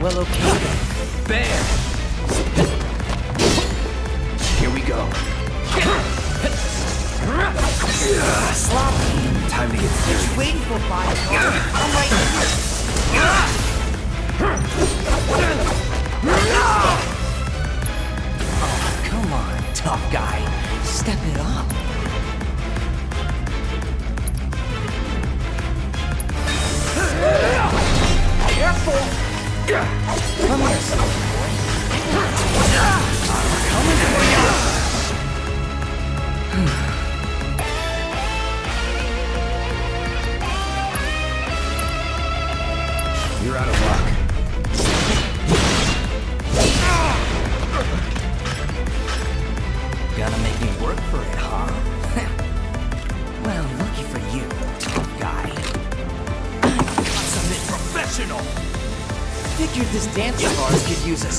Well, okay then. Bam! Here we go. Sloppy. Time to get What serious. you waiting for, bodyguard? I'm right here. Oh, come on, tough guy. Step it up. Careful! Come here, son. Coming for you! You're out of luck. Gonna make me work for it, huh? Well, lucky for you, tough guy. Something professional! Figured this dance of ours could use a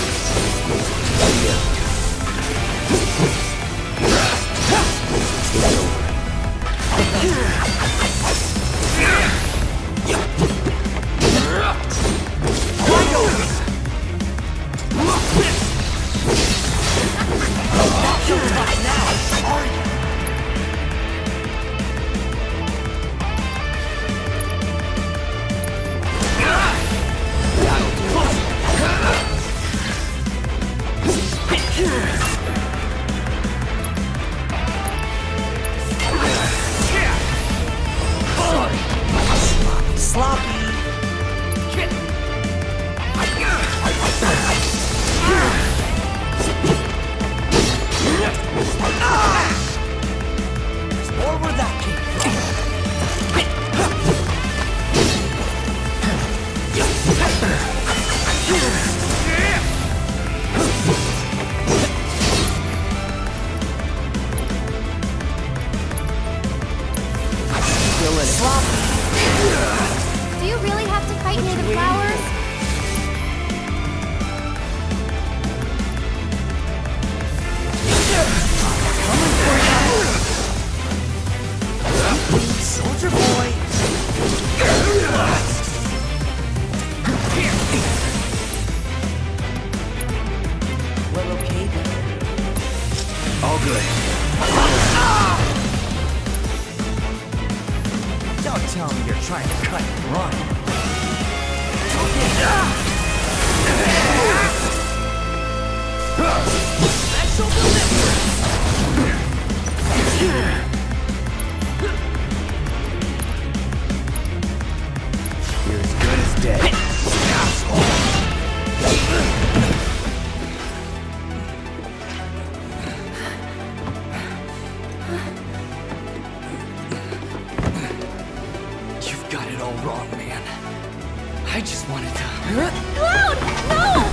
sloppy. There's more where that came from. Sloppy. Do you really have to fight near the flowers? Soldier boy. Well, okay then. All good. Don't tell me you're trying to cut and run. Special delivery. You're as good as dead. You've got it all wrong, man. I just wanted to... Cloud! No!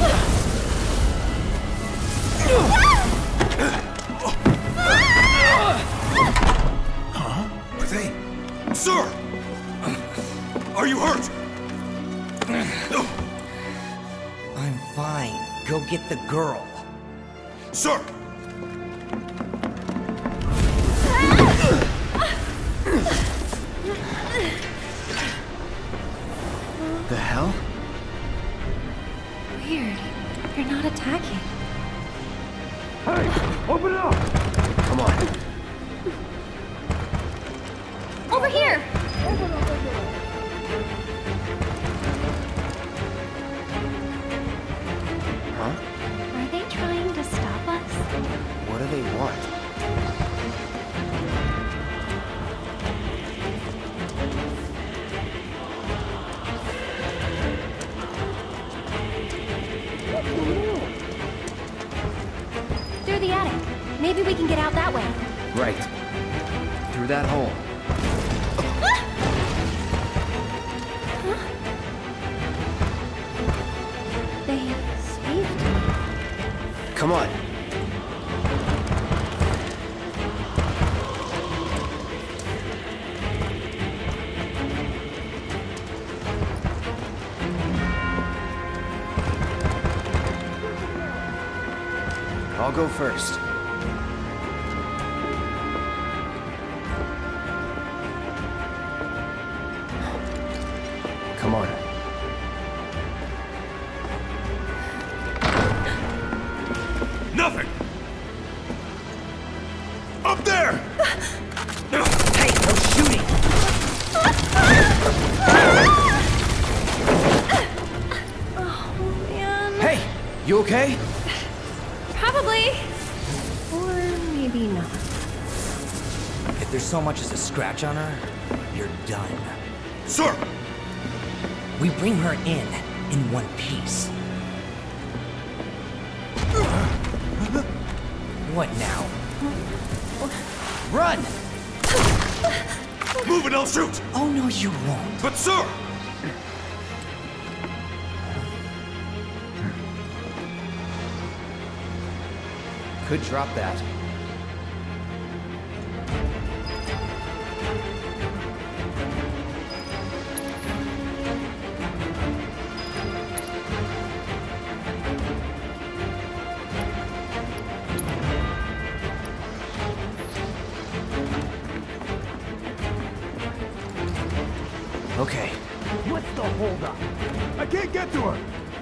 Are they? Sir! Are you hurt? I'm fine. Go get the girl. Sir! The hell? Weird. You're not attacking. Hey! Open it up! Come on. Over here! Huh? Are they trying to stop us? What do they want? Through the attic. Maybe we can get out that way. Right. Through that hole. They saved me. Come on. I'll go first. Come on. okay? Probably. Or maybe not. If there's so much as a scratch on her, you're done. Sir! We bring her in one piece. What now? Run! Move and I'll shoot! Oh no, you won't. But sir! Could drop that. Okay. What's the holdup? I can't get to her!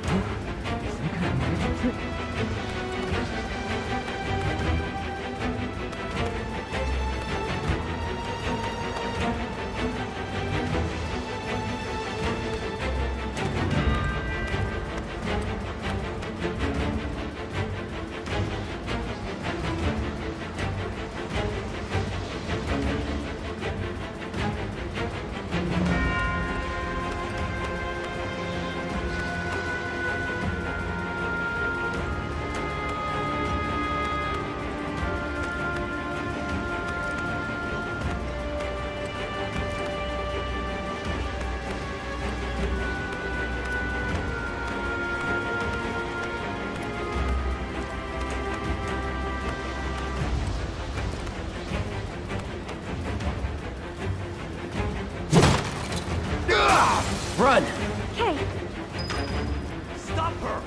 Run! Okay. Stop her!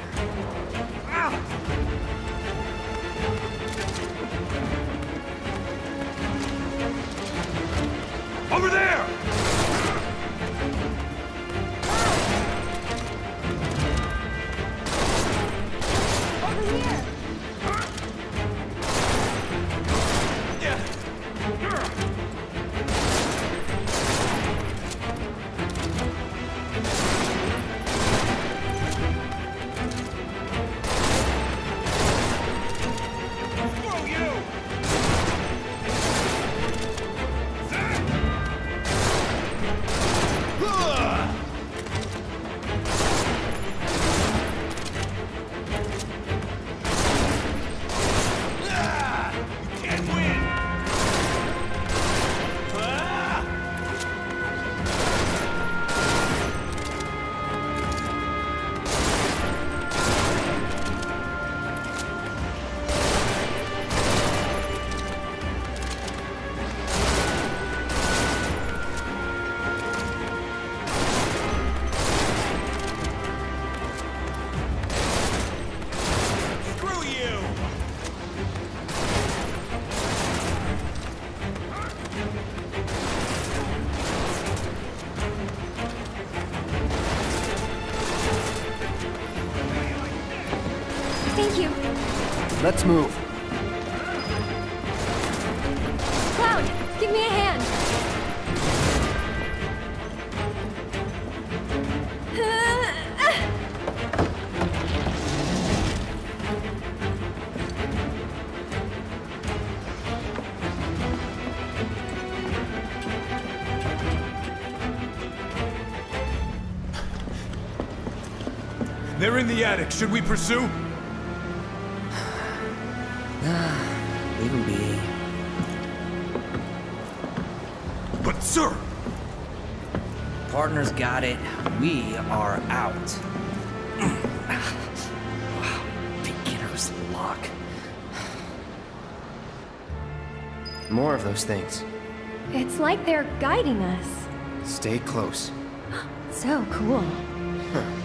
Over there! Over here. Screw you! You can't win! Screw you! Thank you. Let's move. Cloud, give me a hand. They're in the attic. Should we pursue? Leave him be. But sir! Partner's got it. We are out. Wow, beginner's luck. More of those things. It's like they're guiding us. Stay close. So cool. Huh.